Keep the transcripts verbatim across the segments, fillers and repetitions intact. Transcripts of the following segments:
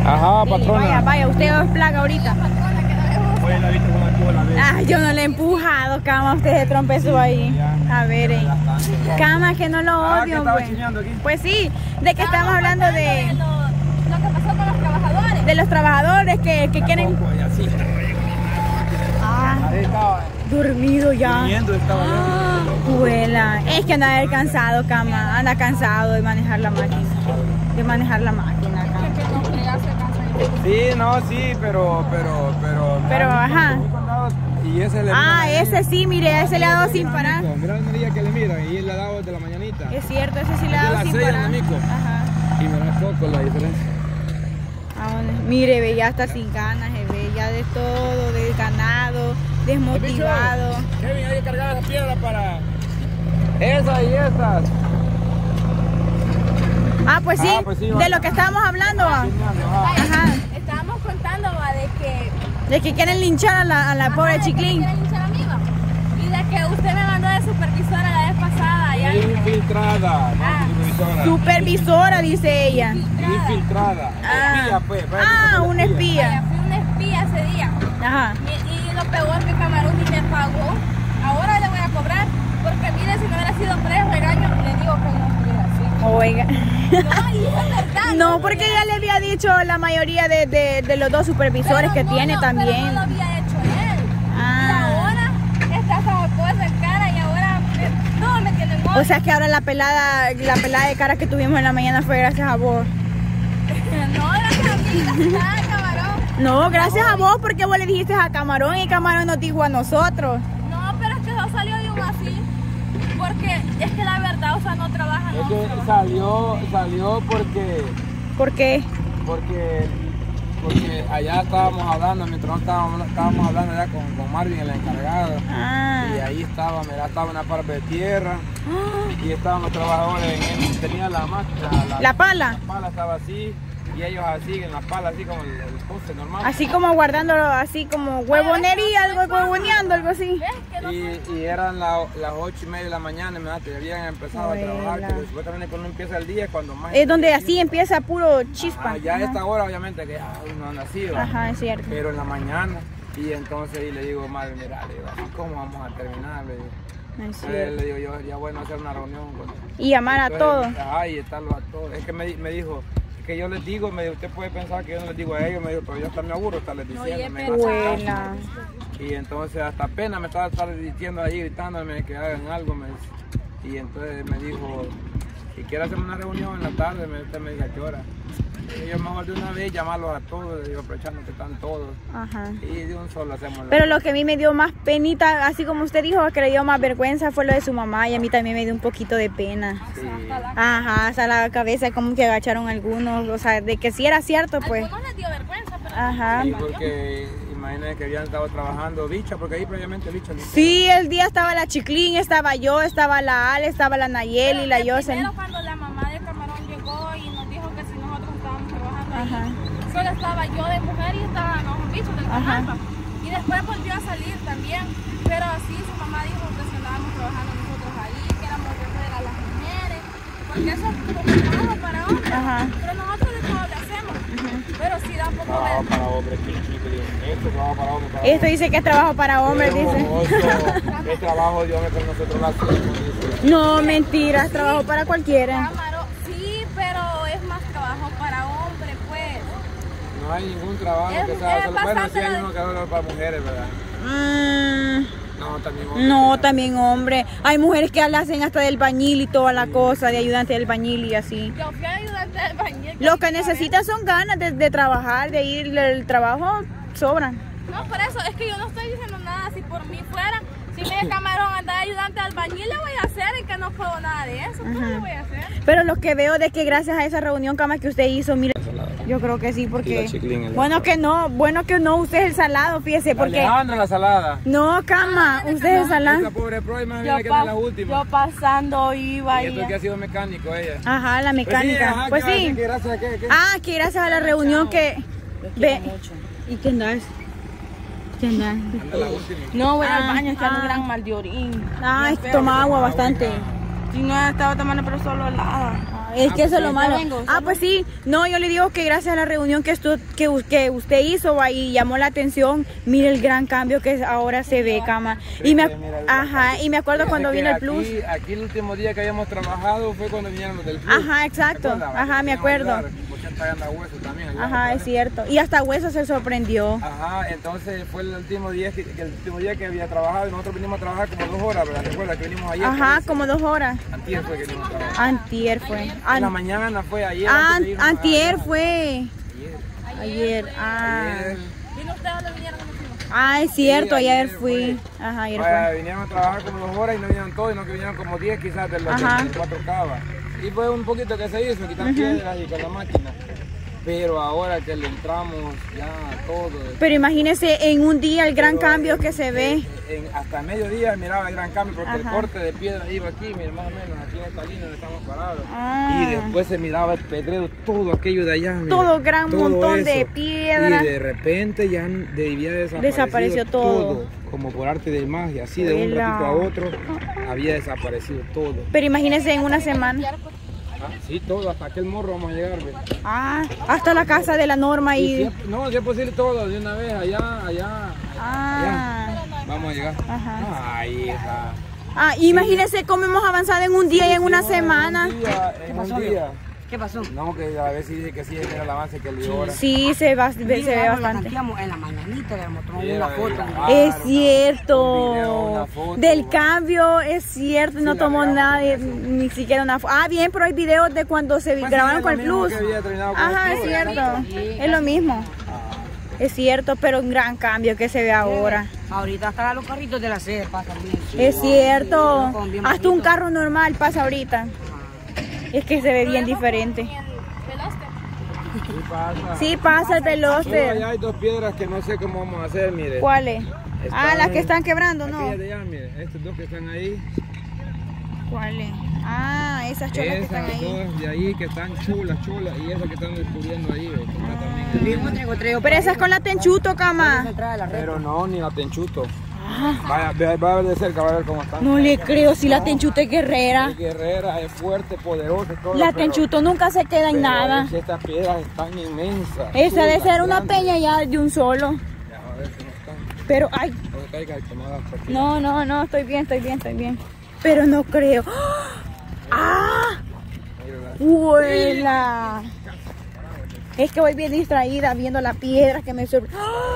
Ajá, patrona. Vaya, vaya, usted es plaga ahorita. Oye, la viste con el cubo la vez. Ah, yo no le he empujado, cama, usted se trompezó ahí. A ver, eh. Cama, que no lo Ah, odio, ¿que estaba pues. chineando aquí? Pues sí, de que estamos hablando de, Lo, lo que pasó con los trabajadores. de los trabajadores que, que quieren... Tampoco, y así. Ah, Ahí estaba. dormido ya. Durmiendo estaba yo. Ah, Juela. Es que anda él cansado, cama. Anda cansado de manejar la máquina. De manejar la máquina, cama. Sí, no, sí, pero, pero, pero... Pero, ajá. Y ese le Ah, mira, ese sí, mire, ese le ha dado sin parar. Mira la energía que le mira y él le ha dado desde la mañanita. Es cierto, ese sí le ha De dado las sin seis, parar. amigo. Ajá. Y mira poco la diferencia. Ah, bueno. Mire, ve, ya está sin ganas, se ve ya de todo, del ganado, desmotivado. Kevin, hay que cargar esa piedra para... Esas y esas. Ah, pues sí, Ah, pues sí, va. de lo que estábamos hablando, va. Ajá. Estábamos contando va, de que... De que quieren linchar a la, a la Ajá, pobre de que Chiclín. me quieren hinchar a mí, va. Y de que usted me mandó de supervisora la vez pasada. Ya Infiltrada, no Ah. supervisora. Supervisora, dice ella. Infiltrada. Ah. Espía, pues. parece Ah, que fue una Vaya, espía. fui una espía ese día. Ajá. Y, y lo peor que Camarón ni me pagó. Ahora le voy a cobrar. Porque mire, si no hubiera sido tres regaños, le digo que no estuviera así. Oiga. No, y es verdad. No, porque ya le había dicho la mayoría de, de, de los dos supervisores Pero que no tiene lo- también. Pero no lo había hecho él. Ah. Y ahora está como cosa en cara y ahora eh, no me tienen O sea que ahora la pelada, la pelada de cara que tuvimos en la mañana fue gracias a vos. No, gracias a mí, gracias a Camarón. No, gracias a vos porque vos le dijiste a Camarón y Camarón nos dijo a nosotros. No, pero es que eso salió de un así. Porque es que la verdad, o sea, no trabajan. Es no que trabajan. salió, salió porque, ¿Por qué? porque, porque allá estábamos hablando, mientras no estábamos, estábamos hablando ya con, con Marvin, el encargado. Ah. Y ahí estaba, mira, estaba una parte de tierra y estaban los trabajadores en él, tenía la máquina, la, La pala. la pala estaba así y ellos así, en la pala, así como el, el poste normal. Así como guardándolo, así como huevonería, algo huevoneando, algo así. ¿Ves? Que no Y, y eran la- las ocho y media de la mañana, ¿verdad? Que habían empezado Abuela. a trabajar, que supuestamente cuando empieza el día, cuando más... Es donde así empieza puro chispa. Ah, ya a Ajá. esta hora, obviamente, que ya uno ha nacido. Ajá, es cierto. Pero en la mañana, y entonces y le digo, madre, mira, le digo, así cómo vamos a terminar, le digo. Es Eh, cierto. le digo yo, sería bueno hacer una reunión con él. Y llamar a todos. Ay, y estarlo a todos. Es que me, me dijo, es que yo les digo, me dijo, usted puede pensar que yo no les digo a ellos, me dijo, pero yo hasta me aburro estarles diciendo. Oye, me pero- dijo, Abuela. y entonces hasta apenas me estaba, estaba diciendo ahí, gritándome que hagan algo, me dice. Y entonces me dijo, si quiere hacer una reunión en la tarde, me, usted me dice a qué hora. Y yo mejor de una vez llamarlos a todos, le digo, aprovechando que están todos. Ajá. Y de un solo hacemos la... Pero lo que a mí me dio más penita, así como usted dijo, que le dio más vergüenza fue lo de su mamá y a mí también me dio un poquito de pena. Sí. Ajá, hasta la cabeza como que agacharon algunos, o sea, de que si era cierto, pues. algunos les dio vergüenza, pero Ajá. Sí, porque imagínense que habían estado trabajando bicha, porque ahí previamente bicha. ¿no? Sí, el día estaba la Chiclín, estaba yo, estaba la Ale, estaba la Nayeli, la Pero Yosen. primero cuando la mamá de Camarón llegó y nos dijo que si nosotros estábamos trabajando Ajá. ahí, solo estaba yo de mujer y estaban los bichos del Ajá. canal. Y después volvió a salir también, pero así su mamá dijo que si andábamos trabajando nosotros ahí, que éramos de fuera las mujeres, porque eso es como un trabajo para hombres, Ajá. pero nosotros de todo lo hacemos, pero sí da un poco Trabajo de... para hombres, que chico, esto trabajo para hombres. Para Esto dice que es trabajo para hombres, Pero, dice. oso, es trabajo de hombre, pero nosotros lo hacemos, dice. No, mentira, es trabajo para cualquiera. Camarón, sí, pero es más trabajo para hombres, pues. No hay ningún trabajo Es- que sea es solo. Bueno, bastante sí hay la- uno que habla para mujeres, ¿verdad? Mm, No, también hombres. no, también hombre. Hay mujeres que la hacen hasta del bañil y toda la cosa, de ayudante del bañil y así. Yo fui ayudante del bañil. Lo que necesitan son ganas de, de trabajar, de ir al trabajo, sobran. No, por eso, es que yo no estoy diciendo nada. Si por mí fuera, si me de Camarón anda ayudante al bañil, le voy a hacer y que no puedo nada de eso. ¿Qué le voy a hacer? Pero lo que veo de que gracias a esa reunión, cama, que usted hizo, mire, yo creo que sí, Y porque... la Chiclín, el- Bueno que no, bueno que no, usted es el salado, fíjese, porque... Alejandra la salada. No, cama, usted es el Esta salado. pobre pro, Yo, imagínate que pa- es la última. yo pasando iba Y y... esto que ha sido mecánico ella. Ajá, la mecánica. Pues Pues sí, ajá, ¿qué va a sí. decir que gracias a qué, qué? Ah, que gracias a la reunión que... Ve... ¿Y qué andas? ¿Qué andas? Anda la última. No, voy Ah, al baño, es que ando ah. gran mal de orín. Ay, toma agua bastante. Si no he estado tomando, pero solo helada. Ah, Es que eso es lo malo. vengo, Ah, pues sí. No, yo le digo que gracias a la reunión que, estu que, que usted hizo va, y llamó la atención, mire el gran cambio que ahora se ve, cama. Y me, ajá, y me acuerdo cuando vino el plus. Aquí, aquí el último día que habíamos trabajado fue cuando vinieron los del plus. Ajá, exacto. Ajá, me acuerdo. También, ajá, es cierto. Y hasta Hueso se sorprendió. Ajá, entonces fue el último día que, que el último día que había trabajado y nosotros vinimos a trabajar como dos horas, ¿verdad? ¿Recuerda que vinimos ayer? Ajá, como dos horas. Antier fue que vinimos a trabajar. Antier fue. An En la mañana fue ayer. An de irnos, antier ah, fue. Ayer. Ayer. Ah. Ayer. ¿Vino usted a donde vinieron? Ah, es cierto, Sí, ayer, ayer fui. fue. Ajá, ayer Vaya, fue. vinieron a trabajar como dos horas y no vinieron todos, sino que vinieron como diez quizás de los Ajá. cuatro cabas. Y fue un poquito que se hizo, quitar uh-huh. piedras y con la máquina. Pero ahora que le entramos ya todo. Pero imagínese en un día el gran Pero cambio en, que se ve. En, en, hasta mediodía miraba el gran cambio porque Ajá. el corte de piedra iba aquí, mira, más o menos, aquí en esta línea donde estamos parados. Ah. Y después se miraba el pedrero, todo aquello de allá. Mira, todo gran todo montón eso. de piedra. Y de repente ya debía desaparecer desapareció todo. todo. Como por arte de magia, así de un ratito a otro había desaparecido todo. Pero imagínese en una semana. Ah, sí, todo, hasta aquel morro vamos a llegar. ¿Ves? Ah, hasta la casa de la Norma y... y si, no, si es posible todo, de una vez, allá, allá, ah. allá. Vamos a llegar. Ajá. Ay, hija. Ah, imagínese cómo hemos avanzado en un día Sí, y en una sí, semana. En un día, en un día. ¿Qué pasó? No, que a veces dice que sí, era el avance que le dio ahora. Sí, se, va, se ve Mira, bastante. la en la mañanita, le tomamos Sí, una la foto. verdad. Es Claro, cierto. un video, una foto. Del cambio, es cierto, Sí, no la tomó grabamos nadie, con eso. ni siquiera una foto. Ah, bien, pero hay videos de cuando se Pues grabaron sí, con es el lo mismo plus. que había terminado con Ajá, el es plus, cierto. Sí. Es lo mismo. Es cierto, pero un gran cambio que se ve ahora. Ahorita hasta los carritos de la sede pasan bien. Es cierto. Con bien Hasta un bonito. carro normal pasa ahorita. Es que se ve bien diferente. Sí pasa. Sí pasa el Solo allá Veloster. hay dos piedras que no sé cómo vamos a hacer, mire. ¿Cuáles? Ah, las que están Están- quebrando, ¿no? Aquellas de allá, mire, estos dos que están ahí. ¿Cuáles? Ah, esas cholas que están Esas ahí. dos de ahí que están chulas, chulas. Y esas que están descubriendo ahí, ve, que está también ahí. Mismo traigo, traigo Pero esas con la tenchuto, cama. Pero no, ni la tenchuto. Vaya, ve- va a ver de cerca, va a ver cómo están. No le creo si la tenchuto es guerrera. Es guerrera, es fuerte, poderosa y todo. La pero- tenchuto nunca se queda en pero nada. es que estas piedras están inmensas. Esa debe chulas, ser una grandes. peña ya de un solo. Ya, a ver cómo están. Pero, ay, No se caiga y que no hagas porque- no, no, no, estoy bien, estoy bien, estoy bien. Pero no creo. ¡Ah! Mírala. ¡Huela! Es que voy bien distraída viendo la piedra que me sobre...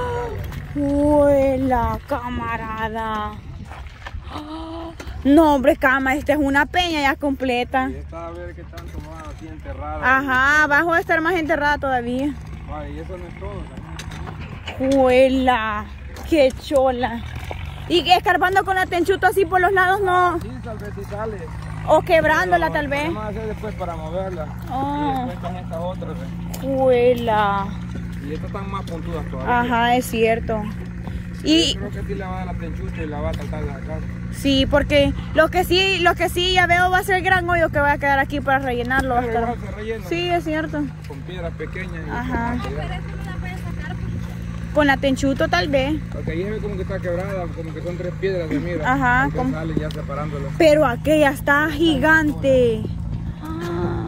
¡Huela, camarada! ¡Ah! No, hombre, cama, esta es una peña ya completa. Y esta a ver qué tanto más así enterrada. Ajá, abajo de estar más enterrada todavía. Vale, y eso no es todo también. ¡Huela! ¡Qué chola! Y que escarbando con la tenchuto así por los lados, no. Sí, tal vez sí sale. O quebrándola Pero tal vez. Vamos a hacer después para moverla. Oh. Y después están estas otras. ¿eh? ¡Huela! Y estas están más puntudas todavía. Ajá, es cierto. Y Yo creo que sí le va a dar la tenchuta y la va a saltar de acá. sí, porque lo que sí, lo que sí ya veo va a ser el gran hoyo que va a quedar aquí para rellenarlo. Va a Pero estar... igual se rellena. Sí, es cierto. Con piedras pequeñas. y Ajá. con material. Con la tenchuto tal vez. Porque ahí se ve como que está quebrada, como que son tres piedras de mira. Ajá, Aunque como- sale ya separándolo. Pero aquella está gigante. Ah,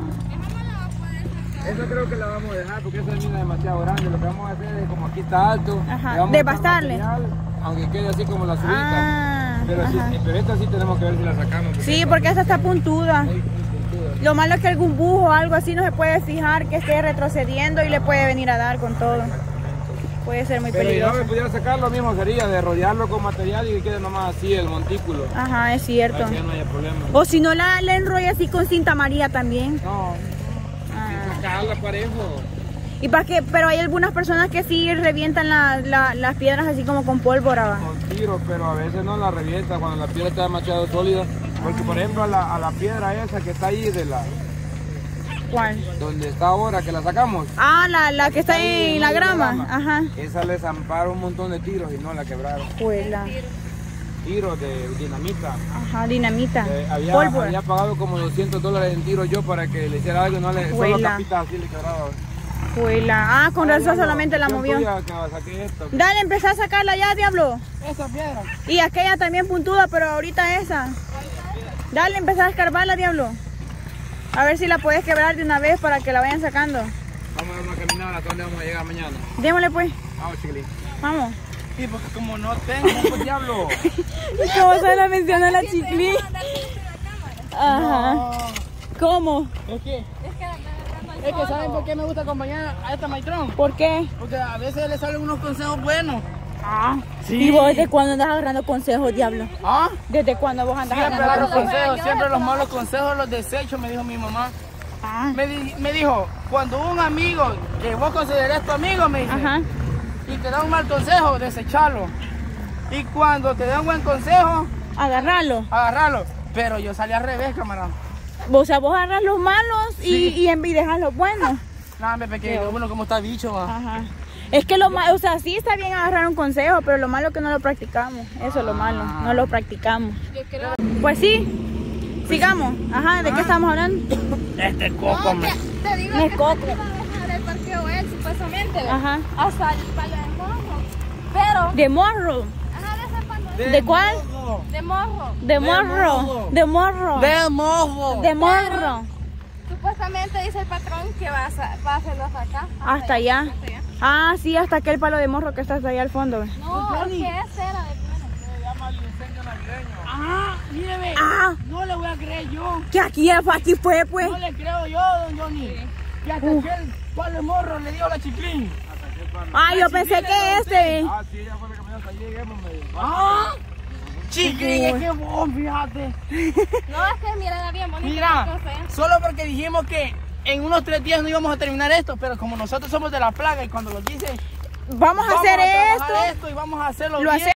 Esa creo que la vamos a dejar porque esa mina es demasiado grande. Lo que vamos a hacer es como aquí está alto. Ajá, le vamos a devastarle. echar material, aunque quede así como la subida. ah, pero, sí, ajá. pero esta sí tenemos que ver si la sacamos. Sí, porque esa está puntuda. Muy, muy puntuda. Lo malo es que algún bujo o algo así no se puede fijar que esté retrocediendo y le puede venir a dar con todo. Puede ser muy Pero si no me peligroso. pudiera sacar, lo mismo sería de rodearlo con material y que quede nomás así el montículo. Ajá, es cierto. Para que ya no haya problema. O si no la, la enrolla así con cinta amarilla también. No, Ah. sacarla parejo. Y para que, pero hay algunas personas que sí revientan la- la- las piedras así como con pólvora. ¿Va? Con tiro, pero a veces no la revienta cuando la piedra está demasiado sólida. Porque por ejemplo a la, a la piedra esa que está ahí de la ¿Cuál? donde está ahora que la sacamos. Ah, la, la que está en la grama. Ajá. Esa le zamparon un montón de tiros y no la quebraron. Juela. Tiros de dinamita. Ajá, dinamita. Eh, había, Pólvora. había pagado como doscientos dólares en tiros yo para que le hiciera algo y no le solo Juela. capitas así le quebraba. Juela. Ah, con razón solamente la movió. Tuya, que saqué esto. Dale, empezá a sacarla ya, diablo. Esa piedra. Y aquella también puntuda, pero ahorita esa. Dale, empezá a escarbarla, diablo. A ver si la puedes quebrar de una vez para que la vayan sacando. Vamos a dar una caminada, ¿hasta dónde vamos a llegar mañana? Démosle pues. Vamos, chiquilín. Vamos. Sí, porque como no tengo, pues diablo. ¿Y cómo se la menciona la Chiclín? Ajá. No. ¿Cómo? Es que, Es que la verdad es que ¿saben por qué me gusta acompañar a esta Maitrón? ¿Por qué? Porque a veces le salen unos consejos buenos. Ah. Sí. ¿Y vos desde cuándo andas agarrando consejos, diablo? ¿Ah? ¿Desde cuándo vos andas Siempre agarrando agarro consejos? consejos, siempre los malos consejos los desecho, me dijo mi mamá. Ah. Me, di- me dijo, cuando un amigo que vos considerás tu amigo, me dice, Ajá. y te da un mal consejo, desechalo. Y cuando te da un buen consejo, Agarrarlo. agarralo. Pero yo salí al revés, camarada. O sea, vos agarras los malos y, Sí. y en- y dejas los buenos. Nada, me pequeño, bueno, como está bicho, va. Ajá. Es que lo malo, o sea, sí está bien agarrar un consejo, pero lo malo es que no lo practicamos. Eso es lo malo, no lo practicamos. Yo creo. Pues sí, sigamos. Ajá, ¿de qué estamos hablando? Este coco, No, me... que te digo Me que coco. se va a dejar el parqueo él, supuestamente. ¿ve? Ajá. Hasta el palo de morro. Pero, De morro. ajá, de ese palo. ¿De cuál? De morro. De morro. De morro. De mojo. De morro. Supuestamente dice el patrón que va a, sa- va a hacerlo hasta acá. Hasta allá. Hasta allá. Ah, sí, hasta aquel palo de morro que está hasta allá al fondo. No, es que ese era de plano. Ah, míreme. Ah, No le voy a creer yo. que aquí, aquí fue, pues. No le creo yo, don Johnny. Y hasta Uh. aquel palo de morro le dio la Chiclín. Ah, yo pensé que este. Ah, sí, ella fue la caminata, ahí lleguemos, me dijo. Ah, Chiclín, es que vos, fíjate. No, es que mira, era bien bonito. Mira, entonces. solo porque dijimos que en unos tres días no íbamos a terminar esto, pero como nosotros somos de la plaga y cuando lo dicen, Vamos a vamos hacer a trabajar esto. esto y vamos a hacerlo Lo bien. hacemos.